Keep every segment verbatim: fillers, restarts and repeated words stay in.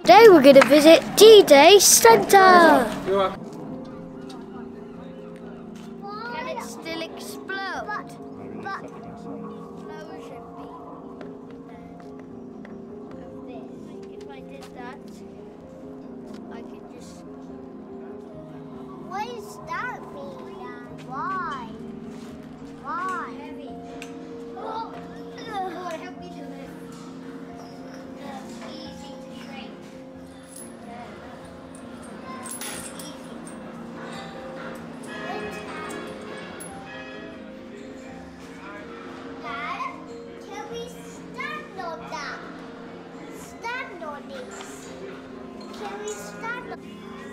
Today we're going to visit D-Day Centre. Can it still explode? But, but explosion be of this. If I did that, I could just. What does that mean, Dad? Why? Why? Heavy. Oh, oh, help me do this. Easy to shrink. Dad, can we stand on that? Stand on this. Can we stand on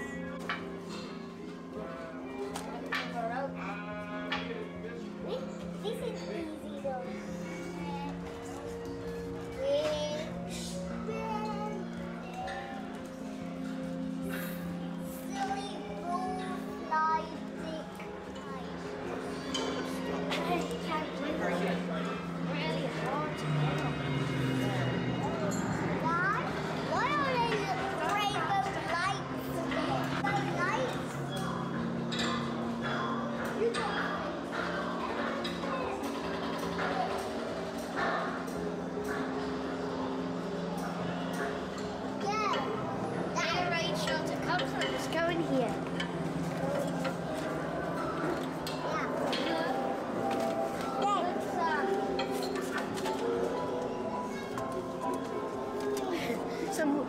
this? This is easy though. Silly rule fly dick. Really hard to get on. Dad, why are they the rainbow lights again? The lights? You got yeah. That rain shelter comes from just go in here. Some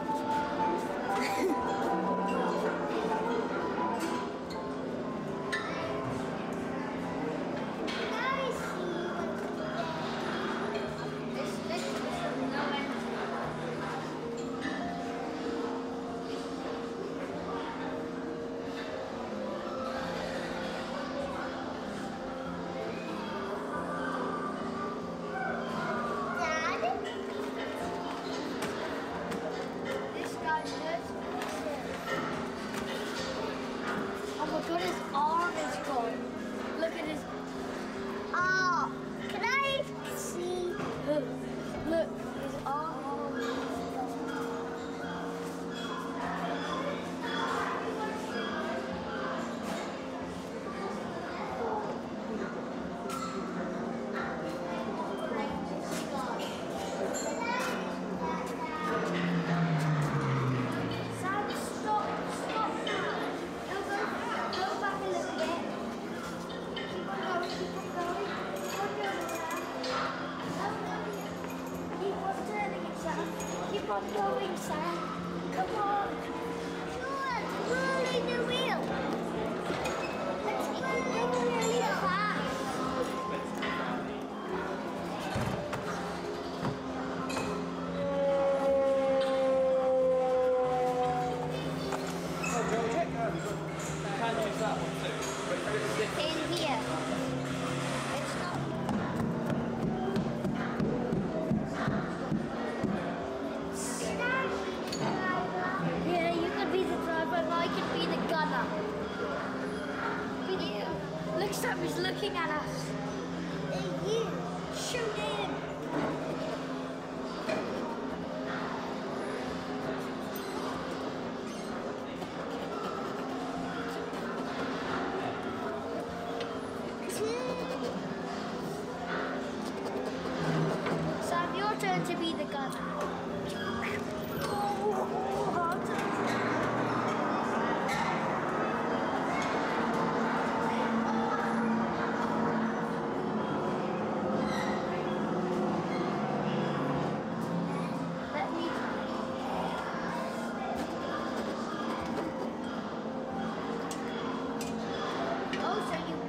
Oh my god, his arm is gone. Look at his. Oh, can I see? Look, look, his arm is gone. Sam, stop, stop now. No, go, go back a little bit. Keep on going, keep on going. Keep on going, Sam. Keep on turning it, Sam. Keep on going, Sam. Come on. Sure, rolling the wheel. Let's go really fast. In here. It's not. Yeah, you could be the driver and I could be the gunner. Be you. Look, Sam is looking at us. And you, shoot him. Sam, your turn to be the gunner. Oh, hard. Let me. Oh, so you.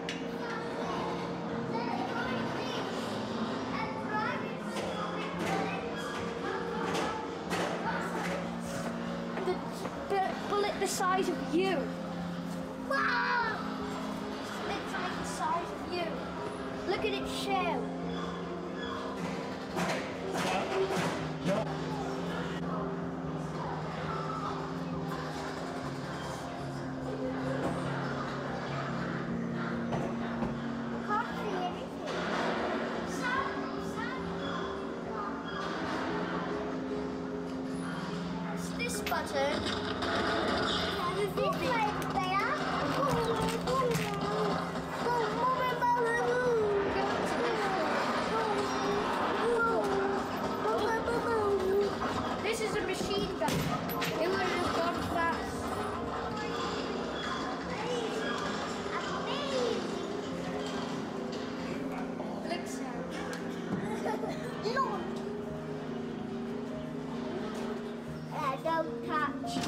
The, the bullet the size of you. Wow! It's like the size of you. Look at its shell. Can't see anything. Sam, Sam. It's this button. turn. This way, Bella. This is a machine gun. It would have gone fast. Look, Sam. Uh, don't touch.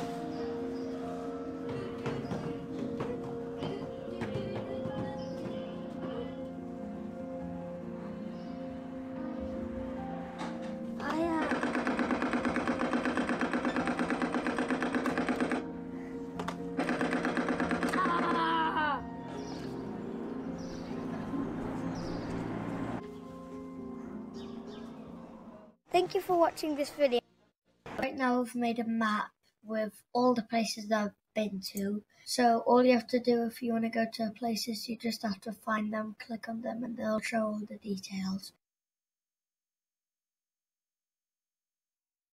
I am. Ah! Thank you for watching this video. Right now we've made a map with all the places that I've been to. So all you have to do if you want to go to places, you just have to find them, click on them, and they'll show all the details.